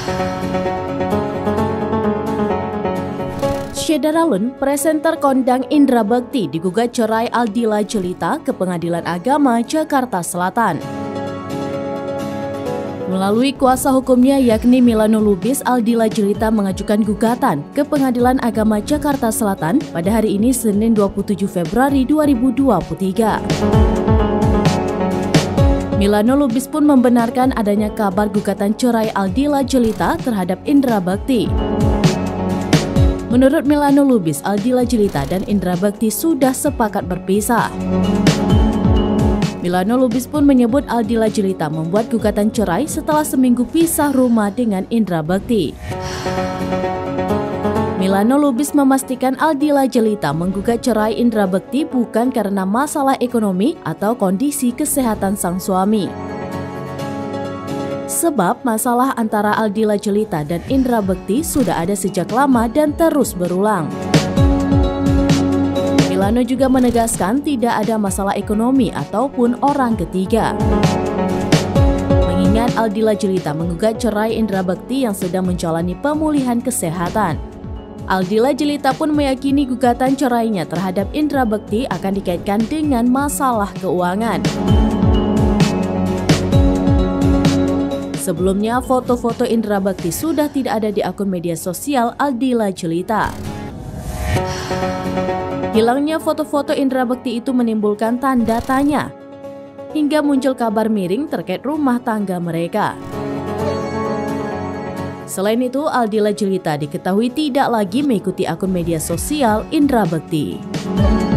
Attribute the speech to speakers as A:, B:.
A: Syederalun, presenter kondang Indra Bekti digugat cerai Aldila Jelita ke Pengadilan Agama Jakarta Selatan. Melalui kuasa hukumnya yakni Milano Lubis, Aldila Jelita mengajukan gugatan ke Pengadilan Agama Jakarta Selatan pada hari ini Senin 27 Februari 2023. Milano Lubis pun membenarkan adanya kabar gugatan cerai Aldila Jelita terhadap Indra Bekti. Menurut Milano Lubis, Aldila Jelita dan Indra Bekti sudah sepakat berpisah. Milano Lubis pun menyebut Aldila Jelita membuat gugatan cerai setelah seminggu pisah rumah dengan Indra Bekti. Milano Lubis memastikan Aldila Jelita menggugat cerai Indra Bekti bukan karena masalah ekonomi atau kondisi kesehatan sang suami. Sebab masalah antara Aldila Jelita dan Indra Bekti sudah ada sejak lama dan terus berulang. Milano juga menegaskan tidak ada masalah ekonomi ataupun orang ketiga. Mengingat Aldila Jelita menggugat cerai Indra Bekti yang sedang menjalani pemulihan kesehatan. Aldila Jelita pun meyakini gugatan cerainya terhadap Indra Bekti akan dikaitkan dengan masalah keuangan. Sebelumnya, foto-foto Indra Bekti sudah tidak ada di akun media sosial Aldila Jelita. Hilangnya foto-foto Indra Bekti itu menimbulkan tanda tanya, hingga muncul kabar miring terkait rumah tangga mereka. Selain itu, Aldila Jelita diketahui tidak lagi mengikuti akun media sosial Indra Bekti.